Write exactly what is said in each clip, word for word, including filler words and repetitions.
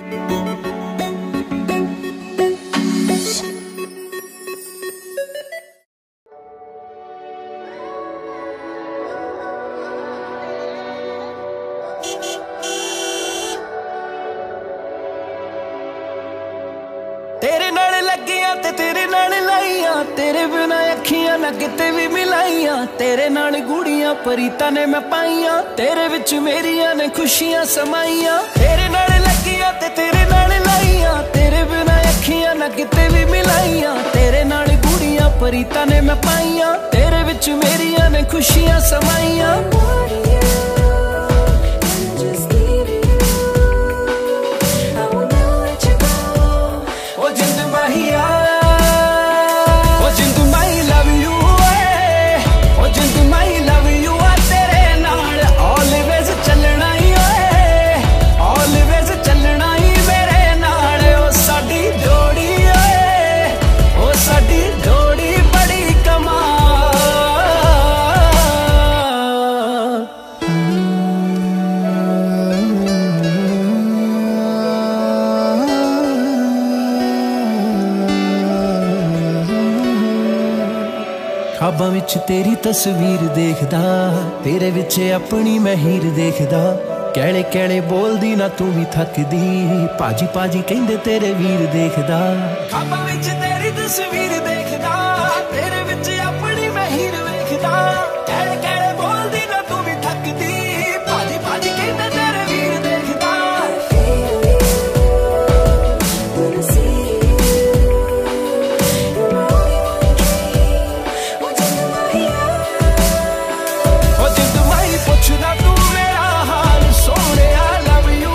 तेरे नाल लगियां ते तेरे नाल लाइयां, तेरे बिना अखियां ना किते भी मिलाइयां, तेरे नाल गुड़ियां परीतां ने मैं पाइयां, तेरे विच मेरियां ने खुशियां समाइयां। तेरे नाल लगियां ते तेरे नाल लाइयां, तेरे बिना अखियां ना किते भी मिलाइयां, तेरे नाल गुड़ियां परीतां ने मैं पाइयां, तेरे विच मेरियां ने खुशियां समाइयां। ख्वाबां विच तेरी तस्वीर देखदा, तेरे विच अपनी मैं हीर देखदा, कैले कैले बोलदी ना तू भी थकदी, पाजी पाजी कहंदे तेरे वीर देखदा। ख्वाबां विच तेरी तस्वीर देखदा, तेरे विच अपनी मैं हीर देखदा, कैले कैले बोलदी ना तू भी थकदी, पाजी पाजी कहंदे तेरे वीर देखदा। पुछदा तू मेरा हाल सोने, लव यू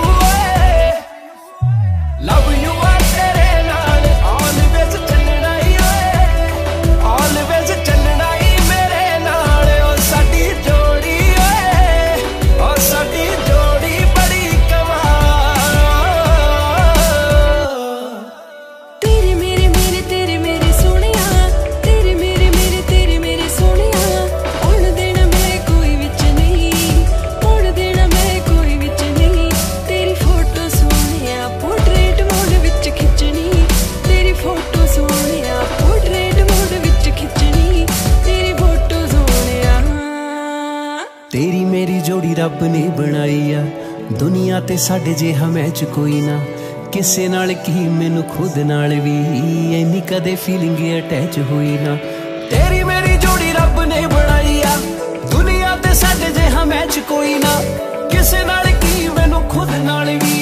लव यू तेरे नाल ऑलवेज चलना ही, ऑलवेज चलना ही मेरे नाल। ओ साडी जोड़ी ओ साडी जोड़ी बड़ी कमाल। तेरे मेरे मेरे तेरे मेरे सोनिया, तेरे मेरे मेरे तेरे मेरे सोनिया, उड़ देना मैं कोई विच नहीं, उड़ देना मैं कोई विच नहीं। तेरी फोटो सोनिया पोर्ट्रेट मोड विच खिंचनी, तेरी फोटो सोनिया पोर्ट्रेट मोड विच खिंचनी, तेरी फोटो सोनिया। तेरी मेरी जोड़ी रब ने बनाई आ, दुनिया ते साडे जिहा मैच कोई ना, किसे नाल की मैनू खुद नाल भी इन्नी कदे फीलिंग अटैच हुई ना। तेरी मेरी जोड़ी रब ने बनाई आ, दुनिया ते साडे जिहा मैच कोई ना, किसे नाल की मैनू खुद नाल भी